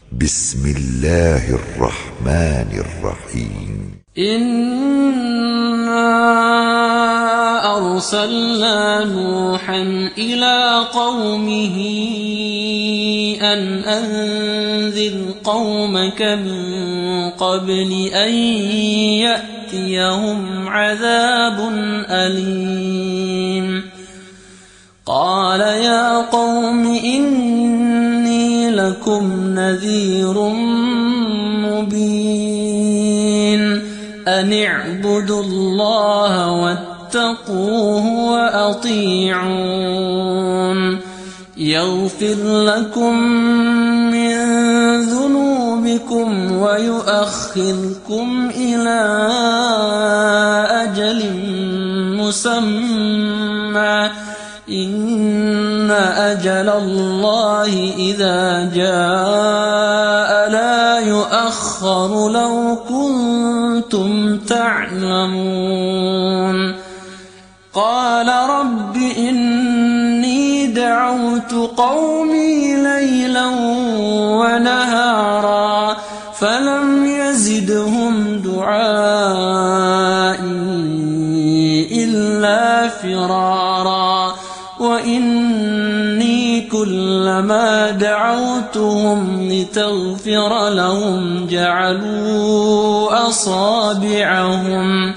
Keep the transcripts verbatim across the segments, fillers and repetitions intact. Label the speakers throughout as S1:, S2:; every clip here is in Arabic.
S1: بسم الله الرحمن الرحيم.
S2: إنا أرسلنا نوحا إلى قومه أن أنذر قومك من قبل أن يأتيهم عذاب أليم. قال يا قوم إني لكم نذير مبين أن اعبدوا الله واتقوه وأطيعون يغفر لكم من ذنوبكم ويؤخركم إلى أجل مسمى إن أجل الله إذا جاء لا يؤخر لو كنتم تعلمون. قال رب إني دعوت قومي ليلا ونهارا فلم يزدهم دعائي إلا فرارا وإني كلما دعوتهم لتغفر لهم جعلوا أصابعهم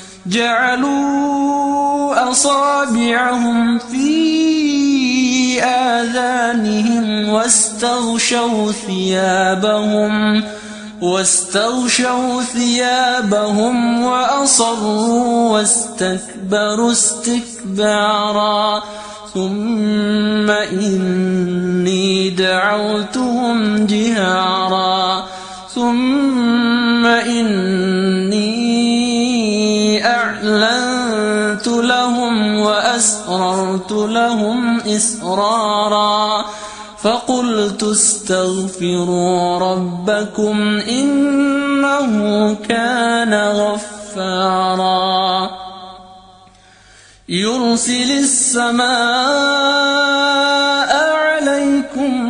S2: جعلوا أصابعهم في آذانهم واستغشوا ثيابهم واستغشوا ثيابهم وأصروا واستكبروا استكبارا ثم إني دعوتهم جهارا ثم إني أعلنت لهم وأسررت لهم إسرارا فقلت استغفروا ربكم إنه كان غفارا يرسل السماء عليكم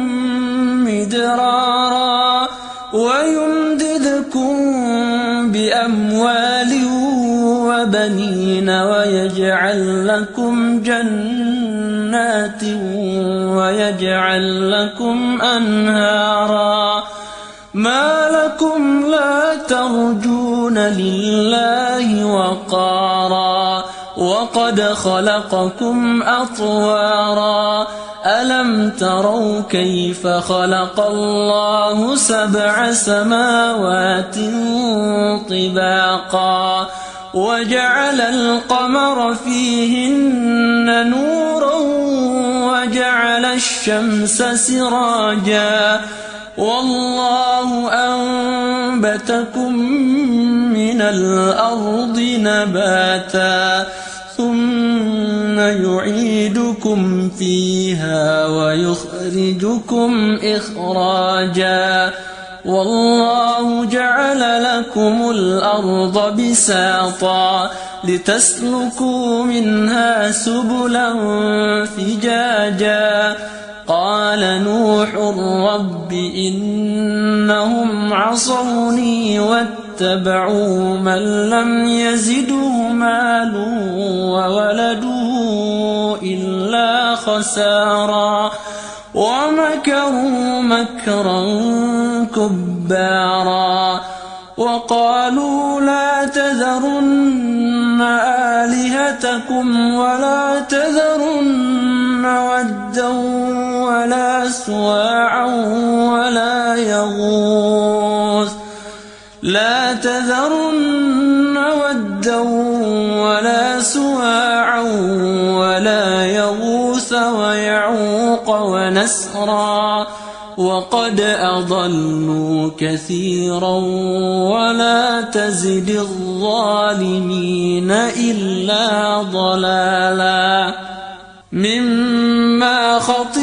S2: مدرارا ويمددكم بأموال وبنين ويجعل لكم جنات ويجعل لكم أنهارا ما لكم لا ترجون لله وقارا وقد خلقكم أطوارا ألم تروا كيف خلق الله سبع سماوات طباقا وجعل القمر فيهن نورا وجعل الشمس سراجا والله أنبتكم من الأرض نباتا ثم يعيدكم فيها ويخرجكم إخراجا والله جعل لكم الأرض بساطا لتسلكوا منها سبلا فجاجا قال نوح رب إنهم عصوني واتبعوا من لم يزده ماله وولده إلا خسارا ومكروا مكرا كبارا وقالوا لا تذرن آلهتكم ولا تذرن ودا ولا سواعا ولا يغوث لا تذرن ودا ولا سواعا ولا يغوث ويعوق ونسرا وقد أضلوا كثيرا ولا تزد الظالمين إلا ضلالا مما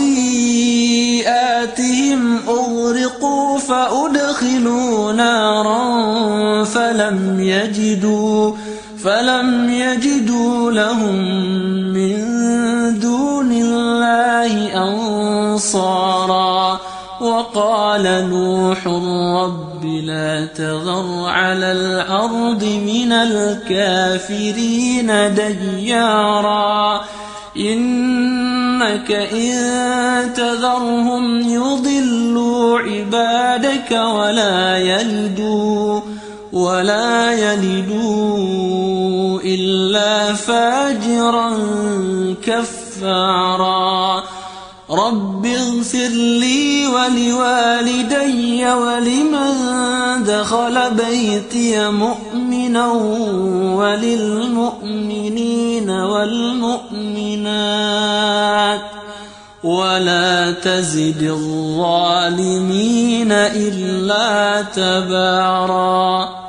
S2: خطيئاتهم أغرقوا فأدخلوا نارا فلم يجدوا فلم يجدوا لهم من دون الله أنصارا وقال نوح رب لا تذر على الأرض من الكافرين ديارا إنك إن تذرهم يضلوا عبادك ولا يلدوا ولا يلدوا إلا فاجرا كفارا رب اغفر لي ولوالدي ولمن دخل بيتي مؤمنا وللمؤمنين والمؤمنات ولا تزد الظالمين إلا تبارا.